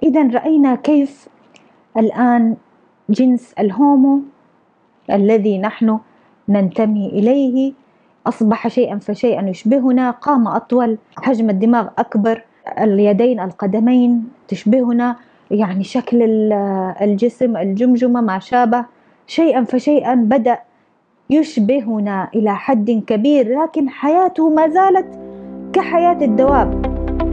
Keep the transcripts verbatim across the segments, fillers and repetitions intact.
إذا رأينا كيف الآن جنس الهومو الذي نحن ننتمي إليه أصبح شيئا فشيئا يشبهنا، قامة أطول، حجم الدماغ أكبر، اليدين القدمين تشبهنا، يعني شكل الجسم الجمجمة ما شابه، شيئا فشيئا بدأ يشبهنا إلى حد كبير، لكن حياته ما زالت كحياة الدواب.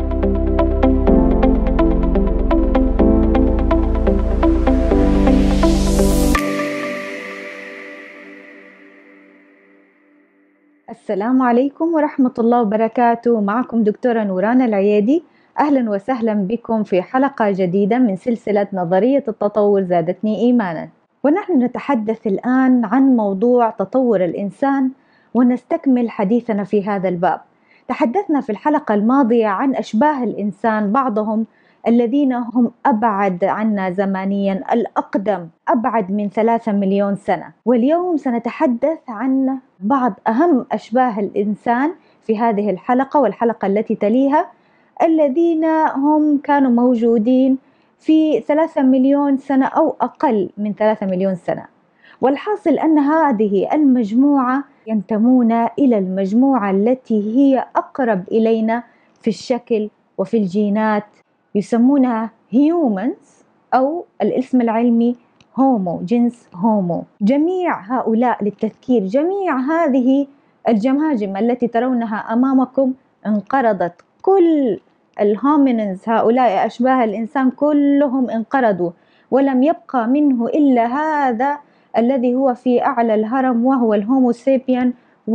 السلام عليكم ورحمة الله وبركاته، معكم دكتورة نوران العيادي. أهلا وسهلا بكم في حلقة جديدة من سلسلة نظرية التطور زادتني إيمانا. ونحن نتحدث الآن عن موضوع تطور الإنسان ونستكمل حديثنا في هذا الباب. تحدثنا في الحلقة الماضية عن أشباه الإنسان، بعضهم الذين هم أبعد عنا زمانيا، الأقدم أبعد من ثلاثة مليون سنة. واليوم سنتحدث عن بعض أهم أشباه الإنسان في هذه الحلقة والحلقة التي تليها، الذين هم كانوا موجودين في ثلاثة مليون سنة أو أقل من ثلاثة مليون سنة. والحاصل أن هذه المجموعة ينتمون إلى المجموعة التي هي أقرب إلينا في الشكل وفي الجينات، يسمونها humans أو الاسم العلمي هومو، جنس هومو. جميع هؤلاء للتذكير، جميع هذه الجماجم التي ترونها أمامكم انقرضت، كل الهومينز هؤلاء أشباه الإنسان كلهم انقرضوا، ولم يبقى منه إلا هذا الذي هو في أعلى الهرم، وهو الهومو سابيان،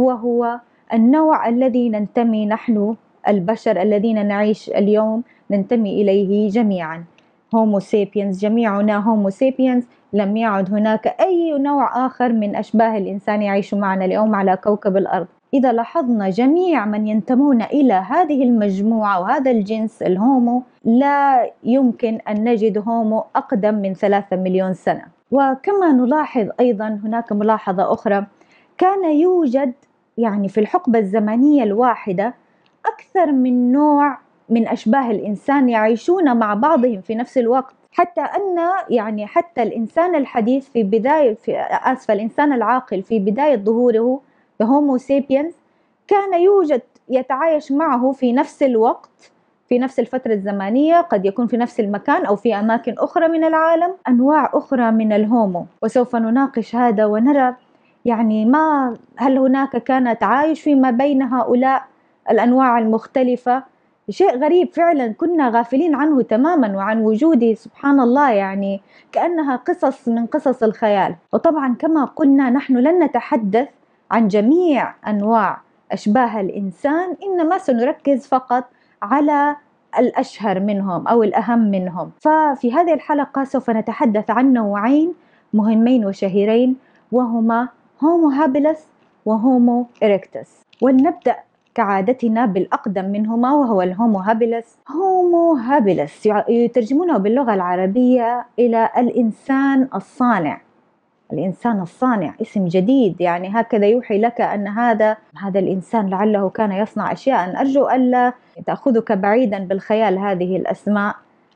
وهو النوع الذي ننتمي نحن البشر الذين نعيش اليوم ننتمي إليه جميعا. هومو سابينز، جميعنا هومو سابينز، لم يعد هناك أي نوع آخر من أشباه الإنسان يعيش معنا اليوم على كوكب الأرض. إذا لاحظنا جميع من ينتمون إلى هذه المجموعة وهذا الجنس الهومو، لا يمكن أن نجد هومو أقدم من ثلاثة مليون سنة. وكما نلاحظ أيضا هناك ملاحظة أخرى، كان يوجد يعني في الحقبة الزمنية الواحدة أكثر من نوع من أشباه الإنسان يعيشون مع بعضهم في نفس الوقت، حتى أن يعني حتى الإنسان الحديث في بداية في آسف الإنسان العاقل في بداية ظهوره هومو سابينز كان يوجد يتعايش معه في نفس الوقت في نفس الفترة الزمنية، قد يكون في نفس المكان أو في أماكن أخرى من العالم، أنواع أخرى من الهومو. وسوف نناقش هذا ونرى يعني ما هل هناك كان تعايش فيما بين هؤلاء الأنواع المختلفة. شيء غريب فعلا، كنا غافلين عنه تماما وعن وجوده، سبحان الله، يعني كأنها قصص من قصص الخيال. وطبعا كما قلنا نحن لن نتحدث عن جميع أنواع أشباه الإنسان، إنما سنركز فقط على الأشهر منهم أو الأهم منهم. ففي هذه الحلقة سوف نتحدث عن نوعين مهمين وشهيرين، وهما هومو هابيلس وهومو إريكتس. ولنبدأ كعادتنا بالأقدم منهما وهو الهومو هابيلس. هومو هابيلس يترجمونه باللغة العربية إلى الإنسان الصانع. الإنسان الصانع اسم جديد، يعني هكذا يوحي لك أن هذا هذا الإنسان لعله كان يصنع أشياء. أرجو ألا تأخذك بعيدا بالخيال هذه الأسماء،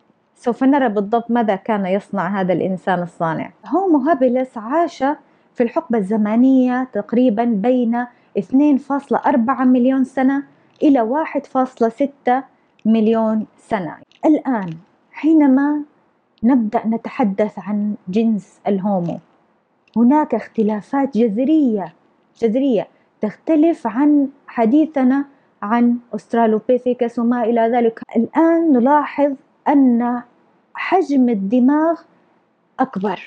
سوف نرى بالضبط ماذا كان يصنع هذا الإنسان الصانع. هومو هابيلس عاش في الحقبة الزمنية تقريبا بين اثنين فاصلة أربعة مليون سنة إلى واحد فاصلة ستة مليون سنة. الآن حينما نبدأ نتحدث عن جنس الهومو، هناك اختلافات جذرية جذرية تختلف عن حديثنا عن أسترالوبيثيكس وما إلى ذلك. الآن نلاحظ أن حجم الدماغ أكبر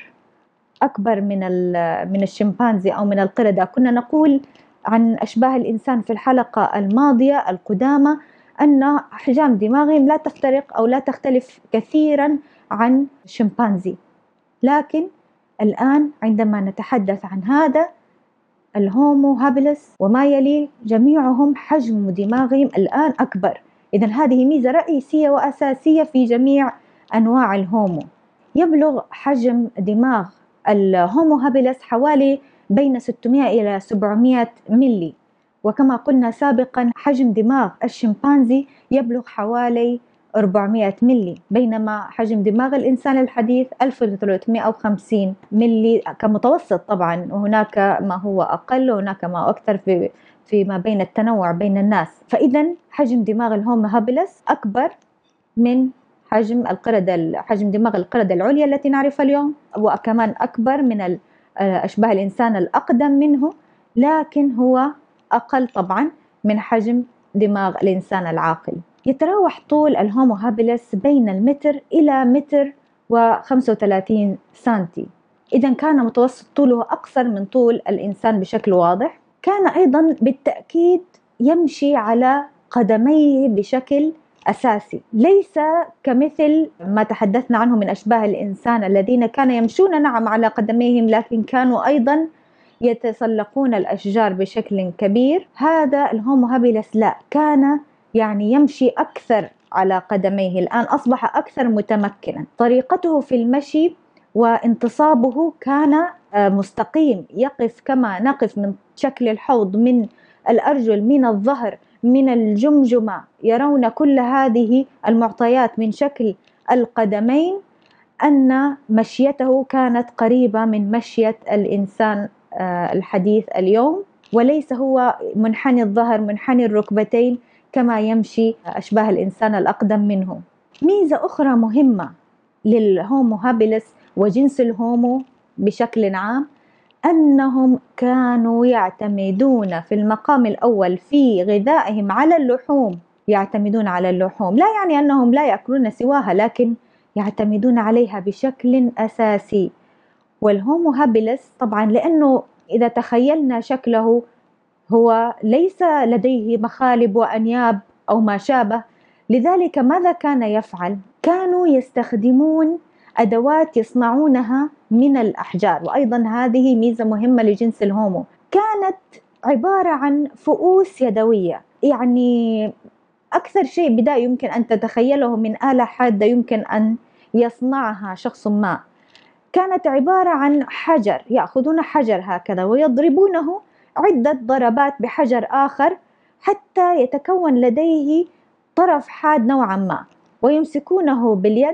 أكبر من من الشمبانزي أو من القردة. كنا نقول عن أشباه الإنسان في الحلقة الماضية القدامى أن أحجام دماغهم لا تفترق أو لا تختلف كثيرا عن الشمبانزي، لكن الآن عندما نتحدث عن هذا الهومو هابيلس وما يلي، جميعهم حجم دماغهم الآن أكبر. إذن هذه ميزة رئيسية وأساسية في جميع أنواع الهومو. يبلغ حجم دماغ الهومو هابيلس حوالي بين ستمائة إلى سبعمائة ملي، وكما قلنا سابقا حجم دماغ الشمبانزي يبلغ حوالي أربعمائة ملي، بينما حجم دماغ الإنسان الحديث ألف وثلاثمائة وخمسين ملي كمتوسط طبعا، وهناك ما هو أقل وهناك ما أكثر في فيما بين التنوع بين الناس. فإذا حجم دماغ الهومو هابيلس أكبر من حجم القردة حجم دماغ القردة العليا التي نعرفها اليوم، وكمان أكبر من أشباه الإنسان الأقدم منه، لكن هو أقل طبعا من حجم دماغ الإنسان العاقل. يتراوح طول الهومو هابيلس بين المتر إلى متر وخمسة وثلاثين سنتي، إذا كان متوسط طوله أقصر من طول الإنسان بشكل واضح. كان أيضا بالتأكيد يمشي على قدميه بشكل أساسي، ليس كمثل ما تحدثنا عنه من أشباه الإنسان الذين كانوا يمشون نعم على قدميهم، لكن كانوا أيضا يتسلقون الأشجار بشكل كبير. هذا الهومو هابيلس لا، كان يعني يمشي أكثر على قدميه، الآن أصبح أكثر متمكنا. طريقته في المشي وانتصابه كان مستقيم، يقف كما نقف من شكل الحوض، من الأرجل، من الظهر، من الجمجمة، يرون كل هذه المعطيات من شكل القدمين، أن مشيته كانت قريبة من مشية الإنسان الحديث اليوم، وليس هو منحني الظهر منحني الركبتين كما يمشي أشباه الإنسان الأقدم منه. ميزة أخرى مهمة للهومو هابيلس وجنس الهومو بشكل عام، أنهم كانوا يعتمدون في المقام الأول في غذائهم على اللحوم، يعتمدون على اللحوم، لا يعني أنهم لا يأكلون سواها، لكن يعتمدون عليها بشكل أساسي. والهومو هابيلس طبعا لأنه إذا تخيلنا شكله هو ليس لديه مخالب وأنياب أو ما شابه، لذلك ماذا كان يفعل؟ كانوا يستخدمون أدوات يصنعونها من الأحجار، وأيضا هذه ميزة مهمة لجنس الهومو، كانت عبارة عن فؤوس يدوية، يعني أكثر شيء بداية يمكن أن تتخيله من آلة حادة يمكن أن يصنعها شخص ما، كانت عبارة عن حجر، يأخذون حجر هكذا ويضربونه عدة ضربات بحجر آخر حتى يتكون لديه طرف حاد نوعا ما، ويمسكونه باليد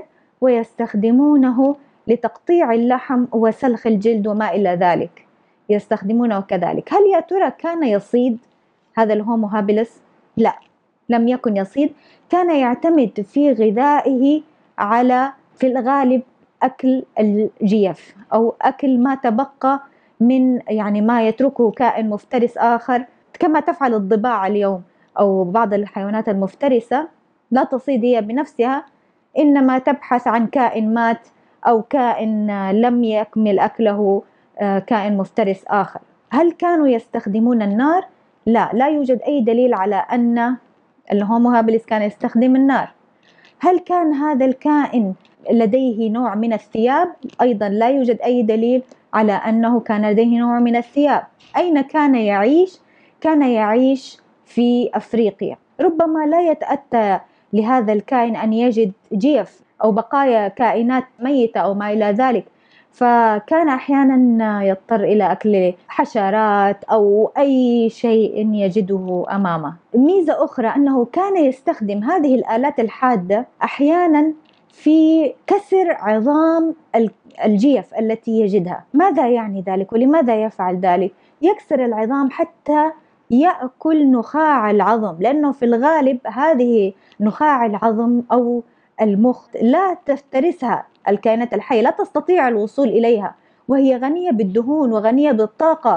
ويستخدمونه لتقطيع اللحم وسلخ الجلد وما إلى ذلك، يستخدمونه كذلك. هل يا ترى كان يصيد هذا الهومو هابيلس؟ لا، لم يكن يصيد، كان يعتمد في غذائه على في الغالب أكل الجيف أو أكل ما تبقى من يعني ما يتركه كائن مفترس آخر، كما تفعل الضباع اليوم أو بعض الحيوانات المفترسة، لا تصيد هي بنفسها، إنما تبحث عن كائن مات أو كائن لم يكمل أكله كائن مفترس آخر. هل كانوا يستخدمون النار؟ لا، لا يوجد أي دليل على أن الهومو هابيلس كان يستخدم النار. هل كان هذا الكائن لديه نوع من الثياب؟ أيضا لا يوجد أي دليل على أنه كان لديه نوع من الثياب. أين كان يعيش؟ كان يعيش في أفريقيا. ربما لا يتأتى لهذا الكائن أن يجد جيف أو بقايا كائنات ميتة أو ما إلى ذلك، فكان أحيانا يضطر إلى أكل حشرات أو أي شيء يجده أمامه. ميزة أخرى أنه كان يستخدم هذه الآلات الحادة أحيانا في كسر عظام الجيف التي يجدها. ماذا يعني ذلك ولماذا يفعل ذلك؟ يكسر العظام حتى يأكل نخاع العظم، لأنه في الغالب هذه نخاع العظم أو المخ لا تفترسها الكائنات الحية، لا تستطيع الوصول إليها، وهي غنية بالدهون وغنية بالطاقة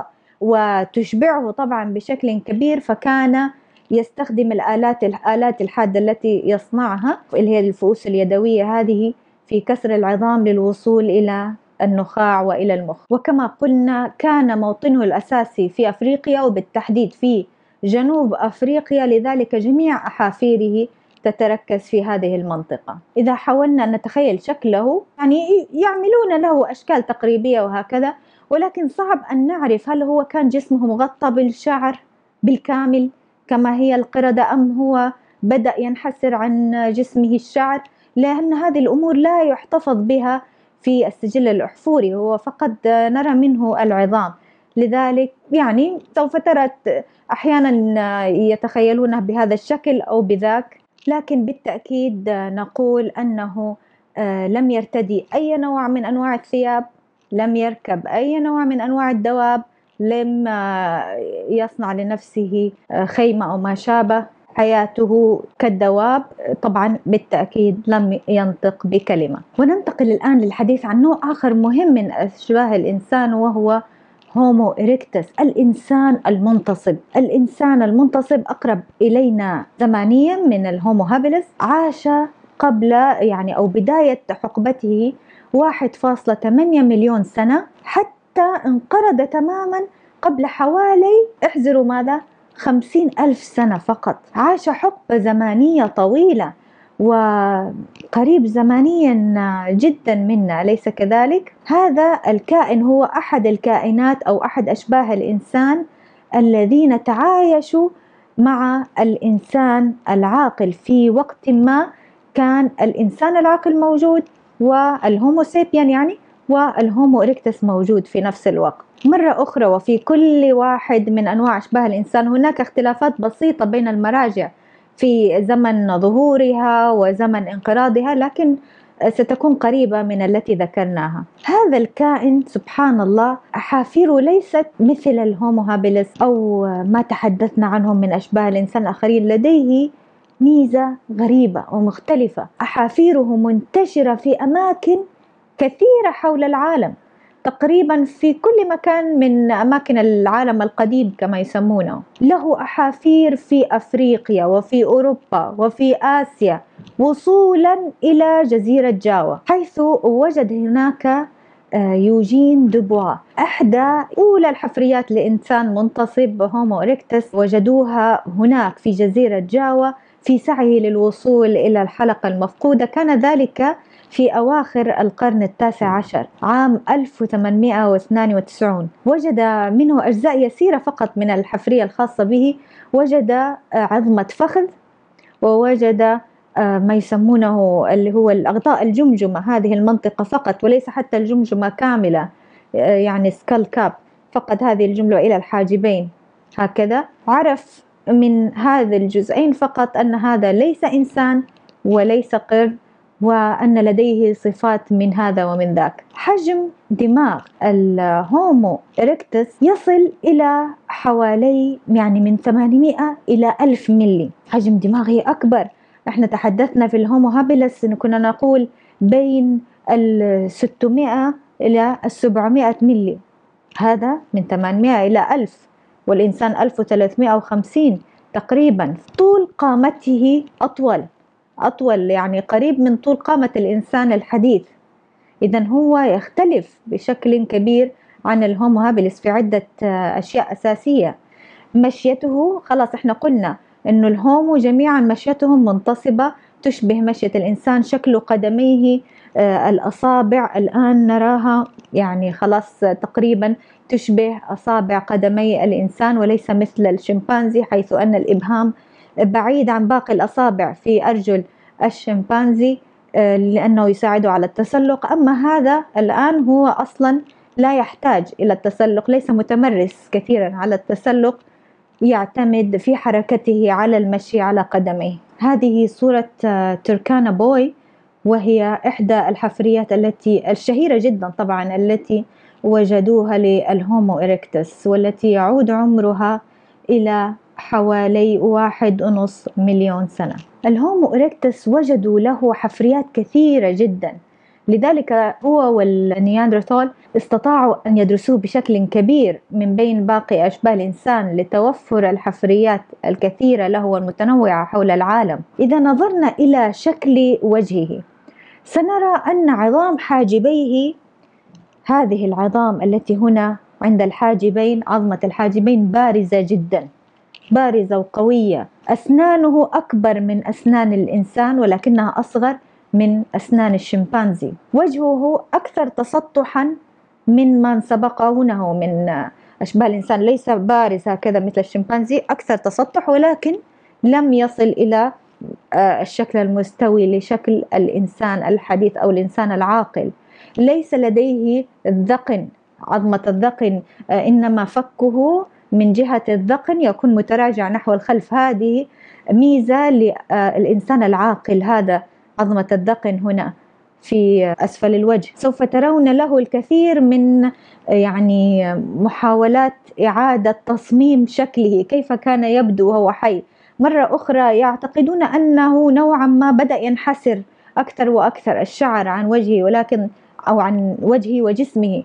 وتشبعه طبعا بشكل كبير، فكان يستخدم الآلات الآلات الحادة التي يصنعها اللي هي الفؤوس اليدوية هذه في كسر العظام للوصول إلى النخاع وإلى المخ. وكما قلنا كان موطنه الأساسي في أفريقيا وبالتحديد في جنوب أفريقيا، لذلك جميع أحافيره تتركز في هذه المنطقة. إذا حاولنا أن نتخيل شكله يعني يعملون له أشكال تقريبية وهكذا، ولكن صعب أن نعرف هل هو كان جسمه مغطى بالشعر بالكامل كما هي القردة أم هو بدأ ينحسر عن جسمه الشعر، لأن هذه الأمور لا يحتفظ بها في السجل الأحفوري، هو فقط نرى منه العظام. لذلك يعني سوف ترى أحيانا يتخيلونه بهذا الشكل أو بذاك. لكن بالتأكيد نقول أنه لم يرتدي أي نوع من أنواع الثياب، لم يركب أي نوع من أنواع الدواب، لم يصنع لنفسه خيمة أو ما شابه. حياته كالدواب، طبعا بالتأكيد لم ينطق بكلمة. وننتقل الآن للحديث عن نوع آخر مهم من أشباه الإنسان، وهو هومو إريكتس، الإنسان المنتصب. الإنسان المنتصب أقرب إلينا زمانيا من الهومو هابيلس، عاش قبل يعني أو بداية حقبته واحد فاصلة ثمانية مليون سنة، حتى انقرض تماما قبل حوالي احذروا ماذا؟ خمسين ألف سنة فقط. عاش حقبة زمانية طويلة وقريب زمانيا جدا منا، أليس كذلك؟ هذا الكائن هو أحد الكائنات أو أحد أشباه الإنسان الذين تعايشوا مع الإنسان العاقل. في وقت ما كان الإنسان العاقل موجود والهومو سيبيان يعني والهومو إريكتس موجود في نفس الوقت. مرة أخرى، وفي كل واحد من أنواع أشباه الإنسان هناك اختلافات بسيطة بين المراجع في زمن ظهورها وزمن انقراضها، لكن ستكون قريبة من التي ذكرناها. هذا الكائن سبحان الله أحافيره ليست مثل الهومو هابيلس أو ما تحدثنا عنهم من أشباه الإنسان الآخرين، لديه ميزة غريبة ومختلفة. أحافيره منتشرة في أماكن كثيرة حول العالم، تقريبا في كل مكان من أماكن العالم القديم كما يسمونه. له أحافير في أفريقيا وفي أوروبا وفي آسيا، وصولا إلى جزيرة جاوا، حيث وجد هناك يوجين دوبوا أحدى أولى الحفريات لإنسان منتصب هومو إريكتس، وجدوها هناك في جزيرة جاوا في سعيه للوصول إلى الحلقة المفقودة. كان ذلك في أواخر القرن التاسع عشر عام ألف وثمانمائة واثنين وتسعين. وجد منه أجزاء يسيرة فقط من الحفرية الخاصة به. وجد عظمة فخذ، ووجد ما يسمونه اللي هو الأغطاء الجمجمة، هذه المنطقة فقط، وليس حتى الجمجمة كاملة، يعني سكال كاب فقط، هذه الجملة إلى الحاجبين هكذا. عرف من هذا الجزئين فقط أن هذا ليس إنسان وليس قرد، وأن لديه صفات من هذا ومن ذاك. حجم دماغ الهومو إريكتس يصل إلى حوالي يعني من ثمانمائة إلى ألف ملي. حجم دماغه أكبر. احنا تحدثنا في الهومو هابيلس إن كنا نقول بين الستمائة إلى السبعمائة ملي، هذا من ثمانمائة إلى ألف، والإنسان ألف وثلاثمائة وخمسين تقريبا. طول قامته أطول أطول يعني قريب من طول قامة الإنسان الحديث. إذن هو يختلف بشكل كبير عن الهومو هابيلس في عدة أشياء أساسية. مشيته، خلاص احنا قلنا إنه الهومو جميعا مشيتهم منتصبة تشبه مشية الإنسان. شكل قدميه آه الأصابع الآن نراها يعني خلاص تقريبا تشبه أصابع قدمي الإنسان، وليس مثل الشمبانزي حيث أن الإبهام بعيد عن باقي الأصابع في أرجل الشمبانزي لأنه يساعده على التسلق. أما هذا الآن هو أصلا لا يحتاج إلى التسلق، ليس متمرس كثيرا على التسلق، يعتمد في حركته على المشي على قدميه. هذه صورة تركانا بوي، وهي إحدى الحفريات التي الشهيرة جدا طبعا التي وجدوها للهومو إريكتس، والتي يعود عمرها إلى حوالي واحد ونص مليون سنة. الهومو إريكتس وجدوا له حفريات كثيرة جدا، لذلك هو والنياندرتال استطاعوا أن يدرسوه بشكل كبير من بين باقي أشباه الإنسان لتوفر الحفريات الكثيرة له والمتنوعة حول العالم. إذا نظرنا إلى شكل وجهه سنرى أن عظام حاجبيه، هذه العظام التي هنا عند الحاجبين، عظمة الحاجبين بارزة جدا، بارزة وقوية. أسنانه أكبر من أسنان الإنسان ولكنها أصغر من أسنان الشمبانزي. وجهه أكثر تسطحا من من سبقونه من أشباه الإنسان، ليس بارز هكذا مثل الشمبانزي، أكثر تسطح، ولكن لم يصل إلى الشكل المستوي لشكل الإنسان الحديث أو الإنسان العاقل. ليس لديه الذقن، عظمة الذقن، إنما فكه من جهة الذقن يكون متراجع نحو الخلف. هذه ميزة للإنسان العاقل هذا، عظمة الذقن هنا في أسفل الوجه، سوف ترون له الكثير من يعني محاولات إعادة تصميم شكله، كيف كان يبدو وهو حي. مرة أخرى يعتقدون أنه نوعا ما بدأ ينحسر أكثر وأكثر الشعر عن وجهه، ولكن أو عن وجهه وجسمه،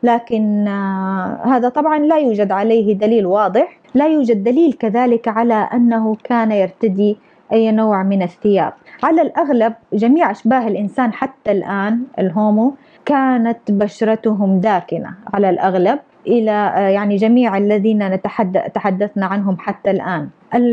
لكن هذا طبعا لا يوجد عليه دليل واضح. لا يوجد دليل كذلك على أنه كان يرتدي أي نوع من الثياب. على الأغلب جميع أشباه الإنسان حتى الآن الهومو كانت بشرتهم داكنة على الأغلب، إلى يعني جميع الذين نتحدث تحدثنا عنهم حتى الآن.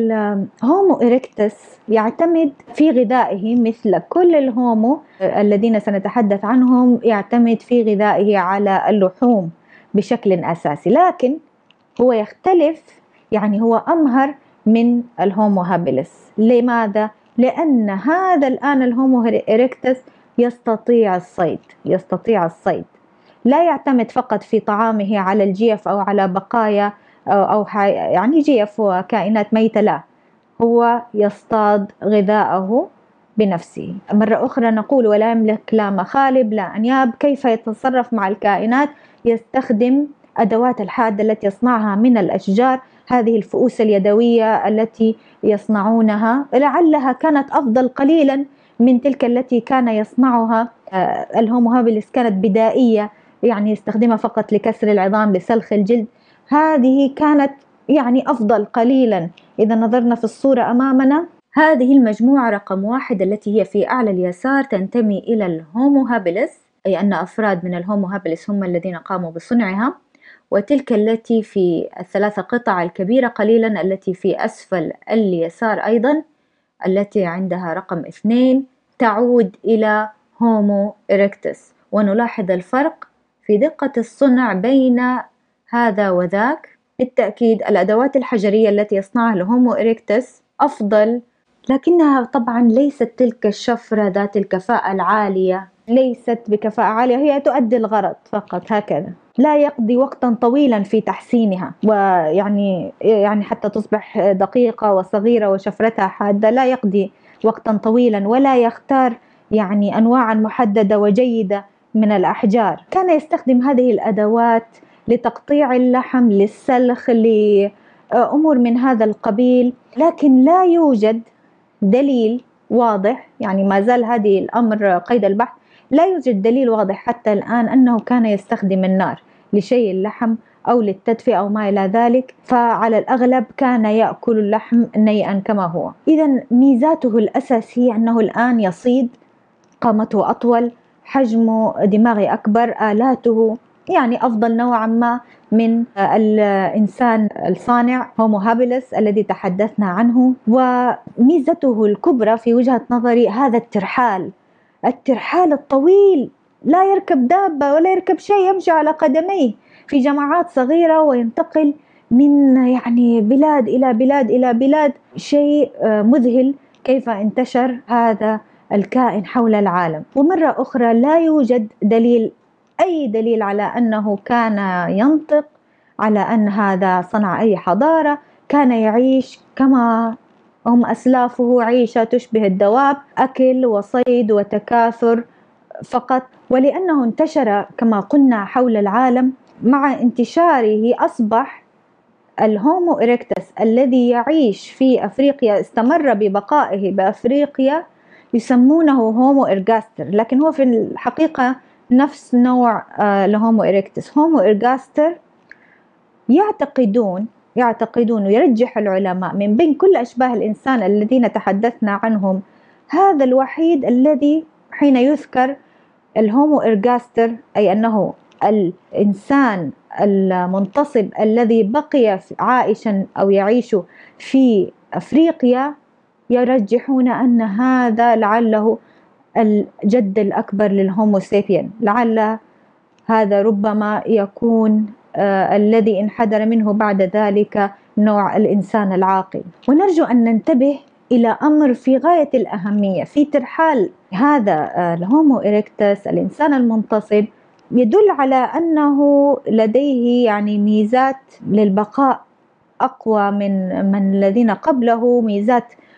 الهومو إريكتس يعتمد في غذائه مثل كل الهومو الذين سنتحدث عنهم، يعتمد في غذائه على اللحوم بشكل أساسي، لكن هو يختلف، يعني هو أمهر من الهومو هابيلس. لماذا؟ لأن هذا الآن الهومو إريكتس يستطيع الصيد، يستطيع الصيد لا يعتمد فقط في طعامه على الجيف أو على بقايا أو يعني جيف وكائنات ميتة، لا، هو يصطاد غذاءه بنفسه. مرة أخرى نقول ولا يملك لا مخالب لا أنياب. كيف يتصرف مع الكائنات؟ يستخدم أدوات الحادة التي يصنعها من الأشجار، هذه الفؤوس اليدوية التي يصنعونها لعلها كانت أفضل قليلا من تلك التي كان يصنعها الهومو هابيلس، كانت بدائية، يعني يستخدمها فقط لكسر العظام لسلخ الجلد. هذه كانت يعني أفضل قليلا. إذا نظرنا في الصورة أمامنا، هذه المجموعة رقم واحد التي هي في أعلى اليسار تنتمي إلى الهومو هابيلس، أي أن أفراد من الهومو هابيلس هم الذين قاموا بصنعها. وتلك التي في الثلاثة قطع الكبيرة قليلا التي في أسفل اليسار أيضا، التي عندها رقم اثنين، تعود إلى هومو إريكتس. ونلاحظ الفرق في دقة الصنع بين هذا وذاك. بالتأكيد الأدوات الحجرية التي يصنعها الهومو إريكتس أفضل، لكنها طبعا ليست تلك الشفرة ذات الكفاءة العالية، ليست بكفاءة عالية، هي تؤدي الغرض فقط هكذا، لا يقضي وقتا طويلا في تحسينها، ويعني يعني حتى تصبح دقيقة وصغيرة وشفرتها حادة لا يقضي وقتا طويلا، ولا يختار يعني أنواعا محددة وجيدة من الأحجار. كان يستخدم هذه الأدوات لتقطيع اللحم، للسلخ، لأمور من هذا القبيل، لكن لا يوجد دليل واضح، يعني ما زال هذه الأمر قيد البحث، لا يوجد دليل واضح حتى الآن أنه كان يستخدم النار لشيء اللحم أو للتدفئة أو ما إلى ذلك، فعلى الأغلب كان يأكل اللحم نيئا كما هو. إذا ميزاته الأساسية أنه الآن يصيد، قامته أطول، حجمه دماغي أكبر، آلاته يعني أفضل نوعا ما من الإنسان الصانع هومو هابيلس الذي تحدثنا عنه. وميزته الكبرى في وجهة نظري هذا الترحال، الترحال الطويل، لا يركب دابة ولا يركب شيء، يمشي على قدميه في جماعات صغيرة وينتقل من يعني بلاد إلى بلاد إلى بلاد. شيء مذهل كيف انتشر هذا الكائن حول العالم. ومرة أخرى لا يوجد دليل، أي دليل على أنه كان ينطق، على أن هذا صنع أي حضارة، كان يعيش كما هم أسلافه، عيشة تشبه الدواب، أكل وصيد وتكاثر فقط. ولأنه انتشر كما قلنا حول العالم، مع انتشاره أصبح الهومو إريكتس الذي يعيش في أفريقيا، استمر ببقائه بأفريقيا، يسمونه هومو إرغاستر، لكن هو في الحقيقة نفس نوع الهومو إريكتس. هومو إرغاستر يعتقدون يعتقدون ويرجح العلماء من بين كل أشباه الإنسان الذين تحدثنا عنهم، هذا الوحيد الذي حين يذكر الهومو إرغاستر، أي أنه الإنسان المنتصب الذي بقي عائشا أو يعيش في أفريقيا، يرجحون أن هذا لعله الجد الأكبر للهومو سابين، لعل هذا ربما يكون آه الذي انحدر منه بعد ذلك نوع الإنسان العاقل. ونرجو أن ننتبه إلى أمر في غاية الأهمية في ترحال هذا آه الهومو إريكتس، الإنسان المنتصب، يدل على أنه لديه يعني ميزات للبقاء أقوى من من الذين قبله، ميزات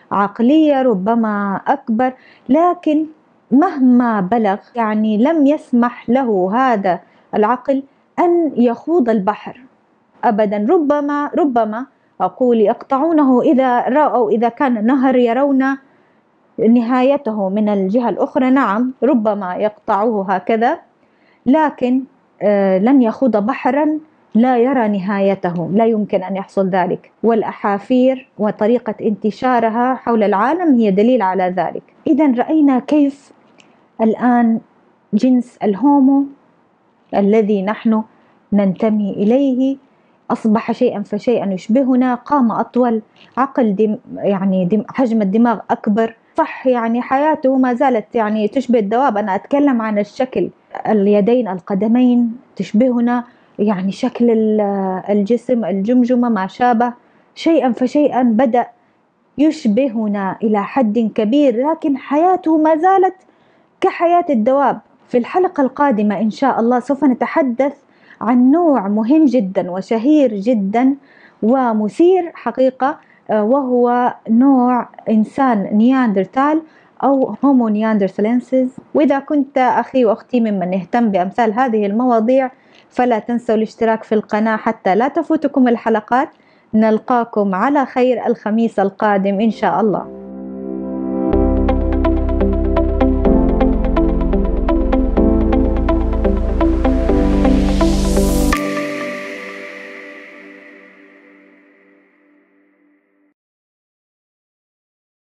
عقلية ربما أكبر، لكن مهما بلغ يعني لم يسمح له هذا العقل أن يخوض البحر أبدا. ربما ربما أقول يقطعونه إذا رأوا، إذا كان نهر يرون نهايته من الجهة الأخرى، نعم ربما يقطعوه هكذا، لكن آه لن يخوض بحرا لا يرى نهايته، لا يمكن أن يحصل ذلك. والأحافير وطريقة انتشارها حول العالم هي دليل على ذلك. إذا رأينا كيف الآن جنس الهومو الذي نحن ننتمي إليه أصبح شيئا فشيئا يشبهنا، قامة أطول، عقل دم يعني دم حجم الدماغ أكبر، صح يعني حياته ما زالت يعني تشبه الدواب. أنا أتكلم عن الشكل، اليدين القدمين تشبهنا، يعني شكل الجسم الجمجمة ما شابه، شيئا فشيئا بدأ يشبهنا إلى حد كبير، لكن حياته ما زالت كحياة الدواب. في الحلقة القادمة إن شاء الله سوف نتحدث عن نوع مهم جدا وشهير جدا ومثير حقيقة، وهو نوع إنسان نياندرتال أو هومو نياندرثالنسيس. وإذا كنت أخي وأختي ممن يهتم بأمثال هذه المواضيع فلا تنسوا الاشتراك في القناة حتى لا تفوتكم الحلقات. نلقاكم على خير الخميس القادم إن شاء الله.